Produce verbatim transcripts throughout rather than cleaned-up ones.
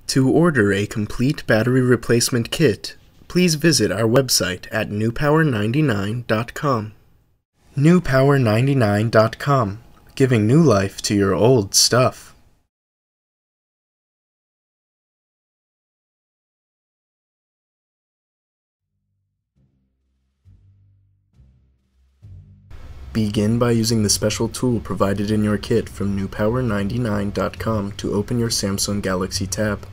To order a complete battery replacement kit, please visit our website at new power ninety-nine dot com. new power ninety-nine dot com, giving new life to your old stuff. Begin by using the special tool provided in your kit from new power ninety-nine dot com to open your Samsung Galaxy Tab.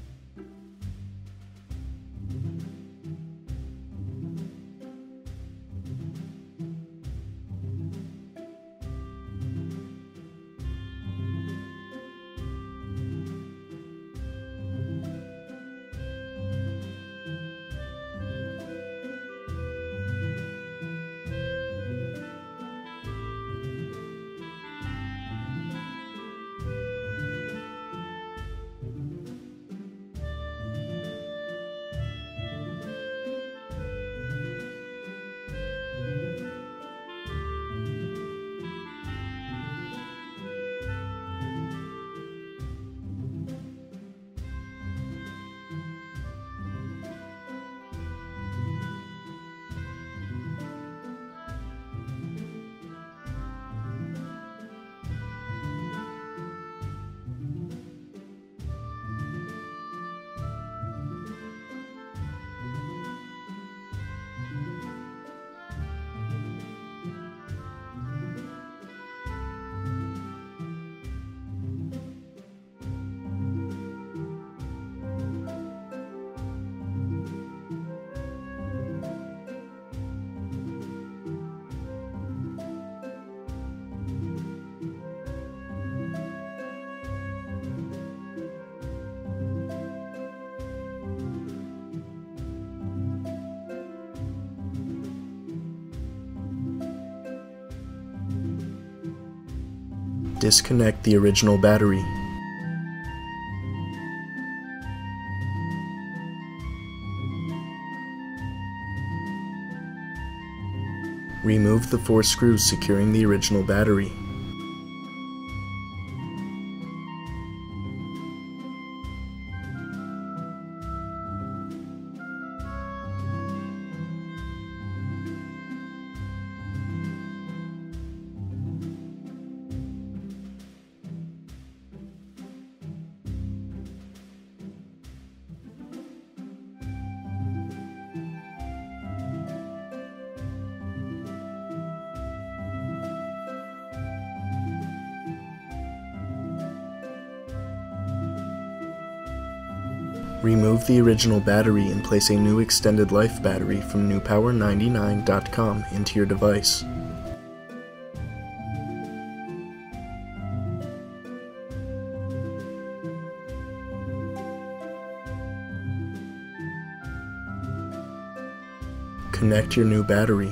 Disconnect the original battery. Remove the four screws securing the original battery. Remove the original battery and place a new extended life battery from new power ninety-nine dot com into your device. Connect your new battery.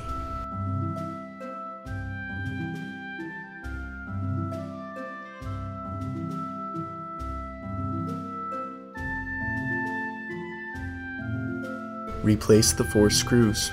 Replace the four screws.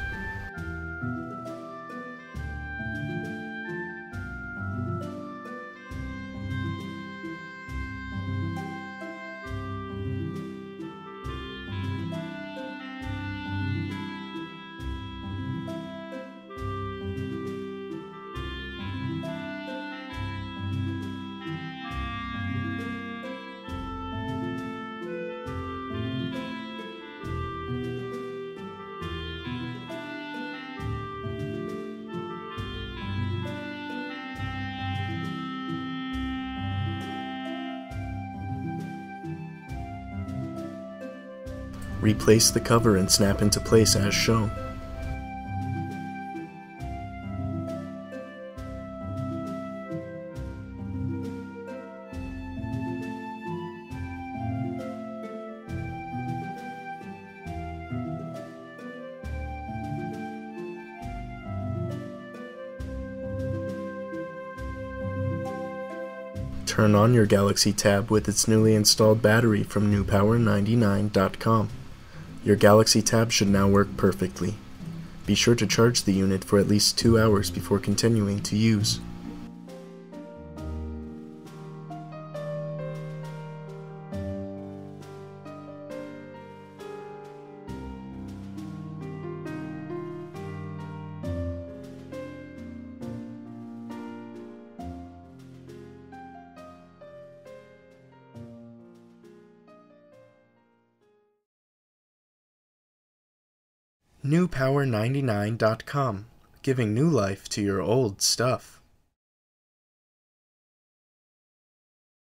Replace the cover and snap into place as shown. Turn on your Galaxy Tab with its newly installed battery from new power ninety-nine dot com. Your Galaxy Tab should now work perfectly. Be sure to charge the unit for at least two hours before continuing to use. new power ninety-nine dot com, giving new life to your old stuff.